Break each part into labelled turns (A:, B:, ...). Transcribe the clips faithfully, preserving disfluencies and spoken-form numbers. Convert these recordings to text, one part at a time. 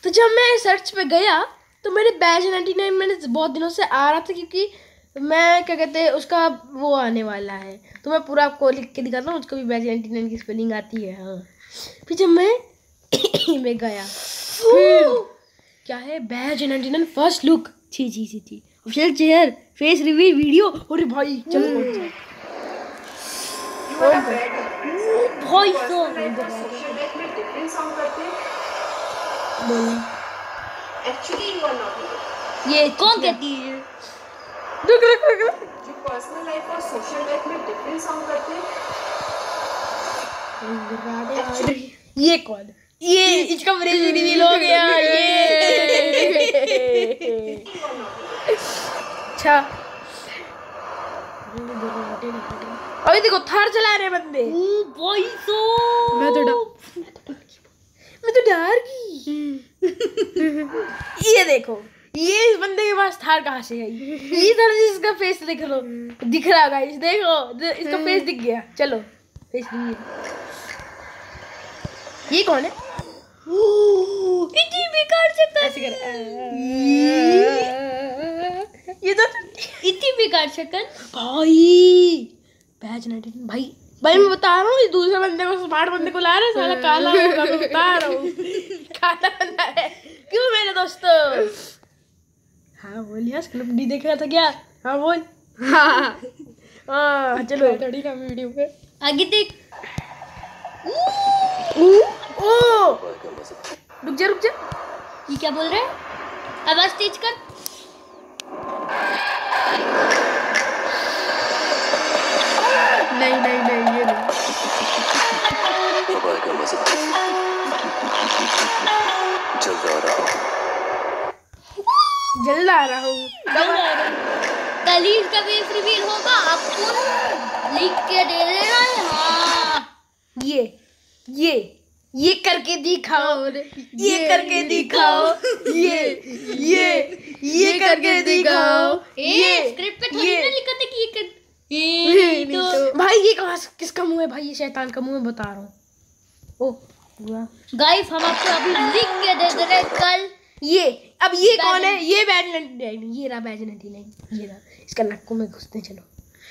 A: तो जब मैं सर्च पे गया तो मेरे बैच नाइन्टी नाइन मैंने बहुत दिनों से आ रहा था, क्योंकि मैं क्या कहते हैं उसका वो आने वाला है, तो मैं पूरा आपको लिख के दिखाता हूँ। उसको भी बैच नाइन्टी नाइन की स्पेलिंग आती है। हाँ, फिर जब मैं मैं गया फिर क्या है batch ninety nine first look, छी छी छी छी official chair face reveal video. अरे भाई चलो भाई तो बोलो
B: एक्चुअली यू आर नॉट।
A: ये कौन कहती है? रुक रुक रुक रुक
B: जो पर्सनल लाइफ और सोशल लाइफ में डिफरेंस साउंड करते हैं।
A: ये कौन? ये इसका फ्रेज रिवील हो गया। ये अच्छा अभी देखो थार चला रहे बंदे।
C: भाई तो
A: मैं तो डर मैं तो डर गई। ये देखो ये इस बंदे के पास थार कहाँ से है? ये तरह से इसका फेस देख लो, दिख रहा गाइस, देखो इसका फेस दिख गया। चलो फेस दिख गया। ये कौन है?
C: इतनी बेकार शक्ल,
A: ऐसे कर ये तो
C: इतनी बेकार शक्ल
A: भाई बैच नाइन्टी नाइन भाई भाई मैं बता रहा हूँ, दूसरे बंदे को स्मार्ट बंदे को ला रहा है, साला काला होगा। मैं बता रहा हूँ काला बंदा है। क्यों मेरे दोस्तों? हाँ बोल यार, क्लब डी देख रहा था क्या? हाँ बोल। हाँ हाँ चलो थोड़ी ना वीडियो पे
C: आगे देख।
A: ओ रुक जा रुक जा,
C: ये क्या बोल रहा है? आवाज तेज कर।
A: नहीं नहीं नहीं ये नहीं। जल्द आ रहा हूँ।
C: कल ही इसका फेस रिवील होगा, आपको लिख के दे देना है। हाँ
A: ये ये ये करके दिखाओ, ये करके दिखाओ, ये ये ये करके दिखाओ।
C: ये स्क्रिप्ट पे थोड़ी ना लिखा था कि ये कर
A: ये तो भाई ये कहाँ किसका मुंह है भाई? ये शैतान का मुंह है, बता रहा हूँ। ओ
C: गाइस हम आपको अभी लिख के दे दे रहे कल।
A: ये अब ये कौन है? ये बैच नाइन्टी नाइन, ये रहा बैच नाइन्टी नाइन, ये रहा। इसका नक्कों में घुसते चलो।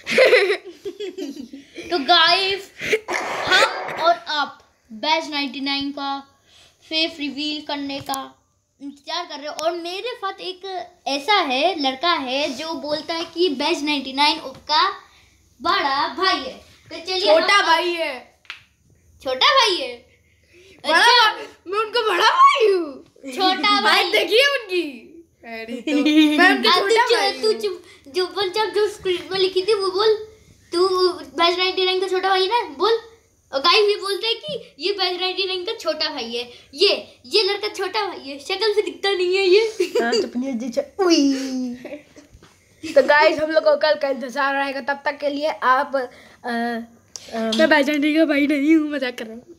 C: तो गाइस हम और आप बैच नाइन्टी नाइन का फेस रिवील करने का इंतजार कर रहे हो, और मेरे साथ एक ऐसा है लड़का है जो बोलता है कि बैच नाइन्टी नाइन उसका बड़ा भाई है। तो चलिए,
A: छोटा भाई है,
C: छोटा भाई है।
A: अच्छा मैं उनका बड़ा भाई हूँ।
C: छोटा भाई
A: देखिए उनकी। अरे तो मैं उनका छोटा भाई
C: तू चुप जो बोल, जब जो स्क्रिप्ट में लिखी थी वो बोल। तू बैच नाइन्टी नाइन का छोटा भाई है ना, बोल। और गाइस ये बोलते हैं कि ये बैच नाइन्टी नाइन का छोटा भाई है। ये ये लड़का छोटा भाई है, शक्ल से दिखता नहीं है ये।
A: हाँ तो अपनी जी उई। तो गाइस हम लोग को कल का इंतजार रहेगा, तब तक के लिए आप आ, आ, मैं बैच नाइन्टी नाइन का भाई नहीं हूँ, मजाक कर रहा हूँ।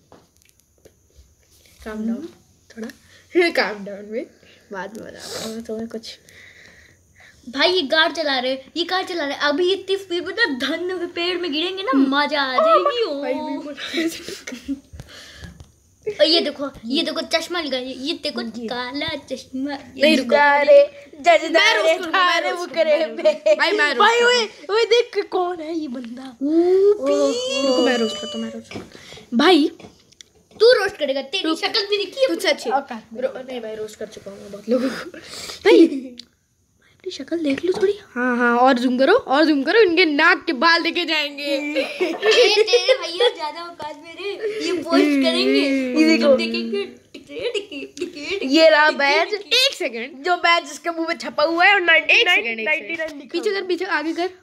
A: काम डाउन थोड़ा, काम डाउन में बाद में बता रहा हूँ तुम्हें कुछ।
C: भाई ये कार चला रहे ये कार चला रहे अभी इतनी स्पीड में, तो धन पेड़ में गिरेंगे ना, मजा आ जाएगी। और ये देखो ये देखो चश्मा लगाए, ये देखो काला चश्मा।
A: नहीं रुका रे जजदारे थारे मुकरे पे भाई मैं भाई ओए ओए देख कौन है ये बंदा? रुको मैं रोस्ट करता हूं, मैं रोस्ट करता भाई।
C: तू रोस्ट करेगा, तेरी शक्ल भी देखी है
A: तुझसे अच्छी। नहीं भाई रोस्ट कर चुका हूं बहुत लोगों को भाई। अपनी शक्ल देख लो थोड़ी। हाँ हाँ और जूम करो और जूम करो, इनके नाक के बाल देखे जाएंगे।
C: ये तेरे भैया ज्यादा औकात मेरे, ये पोस्ट करेंगे, ये देखो देखेंगे।
A: ये रहा बैच, एक सेकंड, जो बैच जिसके मुंह में छपा हुआ है और नाइन्टी नाइन पीछे कर, पीछे आगे कर,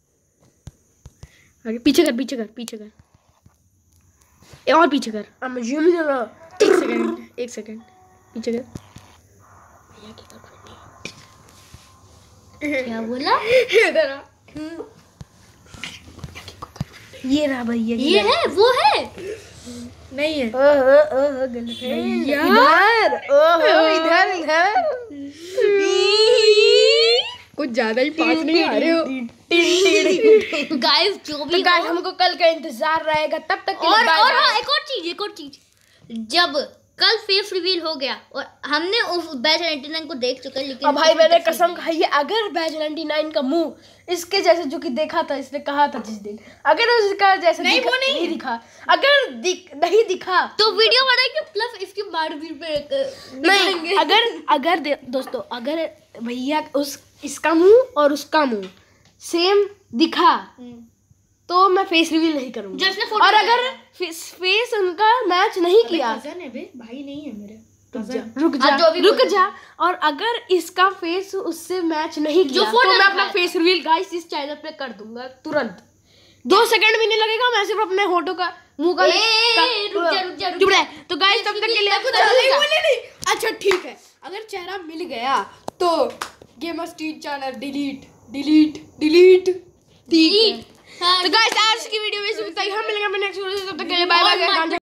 A: आगे पीछे कर, पीछे कर, पीछे कर, और पीछे कर। अब जूम करो, एक सेकंड, एक सेकंड पीछे कर।
C: क्या बोला?
A: इधर आ। ये रहा भैया,
C: ये है वो है
A: नहीं है। ओहो ओहो गर्लफ्रेंड यार, ओहो इधर इधर कुछ ज्यादा ही पास नहीं आ रहे हो।
C: गाइस जो भी
A: गाइस हमको कल का इंतजार रहेगा, तब तक के
C: और
A: लिए
C: और हाँ एक और चीज एक और चीज जब कल फेस रिवील हो गया और हमने उस बैच नाइंटी नाइन को देख चुके हैं, लेकिन
A: अब भाई मैंने कसम खाई है, अगर बैच नाइंटी नाइन का मुंह इसके जैसे जो कि देखा था, इसने कहा था जिस दिन, अगर उसका जैसे नहीं दिखा, वो नहीं, नहीं दिखा, अगर दिख नहीं दिखा
C: तो वीडियो बनाएंगे प्लस इसकी मार्बिल पे
A: नहीं, अगर अगर दोस्तों अगर भैया उस इसका मुंह और उसका मुंह सेम दिखा तो मैं फेस रिवील नहीं करूंगा। और अगर फेस उनका मैच नहीं किया,
B: कजन है बे, भाई नहीं है मेरे।
A: रुक जा रुक जा रुक जा और अगर इसका फेस उससे मैच नहीं किया तो मैं अपना फेस रिवील गाइस इस चैनल पे कर दूंगा तुरंत। दो सेकंड भी नहीं लगेगा, मैं सिर्फ अपने होठों का मुंह का
C: रुक जा रुक जा रुक जा।
A: तो गाइस तब तक के लिए अच्छा ठीक है, अगर चेहरा मिल गया तो gamer street channel delete delete delete ठीक है। तो गाइस आज की वीडियो में सिर्फ इतना ही, हम मिलेंगे अपने नेक्स्ट वीडियो में, तब तक के लिए बाय बाय।